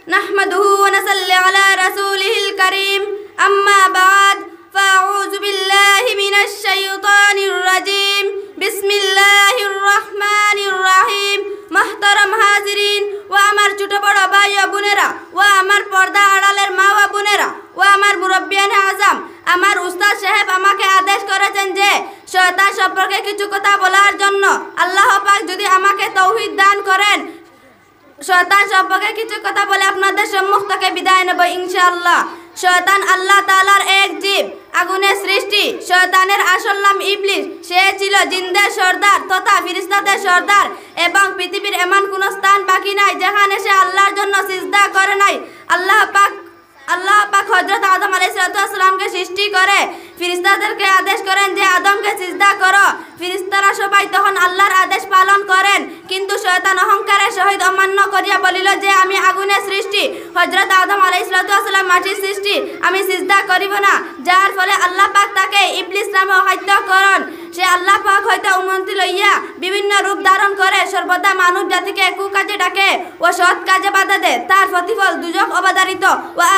নাহমাদুহু ওয়া নাসাল্লি আলা রাসূলিহিল কারীম আম্মা বা'দ ফাআউযু বিল্লাহি মিনাশ শাইতানির রাজীম বিসমিল্লাহির রহমানির রহিম মুহতারাম হাজিরিন ও আমার ছোট বড় ভাই ও বোনেরা ও আমার পর্দা আড়ালের মা ও বোনেরা ও আমার মুরব্বিয়ানে আজম আমার উস্তাদ সাহেব আমাকে আদেশ করেছেন যে শয়তান সম্পর্কে কিছু কথা বলার জন্য। আল্লাহ পাক যদি আমাকে তৌহিদ দান করেন শয়তান সম্পর্কে কিছু কথা বলে আপনাদের সম্মুখ থেকে বিদায় নেব ইনশাআল্লাহ। শয়তান আল্লাহ তাআলার এক জীব, আগুনের সৃষ্টি। শয়তানের আসল নাম ইবলিস। সে ছিল জিনদের সর্দার তথা ফেরেশতাদের সর্দার এবং পৃথিবীর এমন কোনো স্থান বাকি নাই যেখানে সে আল্লাহর জন্য সিজদা করে নাই। আল্লাহ পাক হযরত আদম আলাইহিস সালামকে সৃষ্টি করে ফেরেশতাদেরকে আদেশ করেন যে আদমকে সিজদা করো। ফেরেশতারা সবাই তখন আল্লাহর আদেশ পালন করেন, কিন্তু শয়তান অহংকারের সহিত অমান্য করিয়া বলিল যে আমি আগুনের সৃষ্টি, হযরত আদম আলাইহিস সালাম মাটির সৃষ্টি, আমি সিজদা করিব না। যার ফলে আল্লাহ পাক তাকে ইবলিস নামে হত্যা করেন। সে আল্লাহ পাক হইতে অনুমতি লইয়া বিভিন্ন রূপ ধারণ করে সর্বদা মানব জাতিকে কুকাজে ডাকে ও সৎ কাজে বাধা দেয়। তার প্রতিফল দুজক অবধারিত ও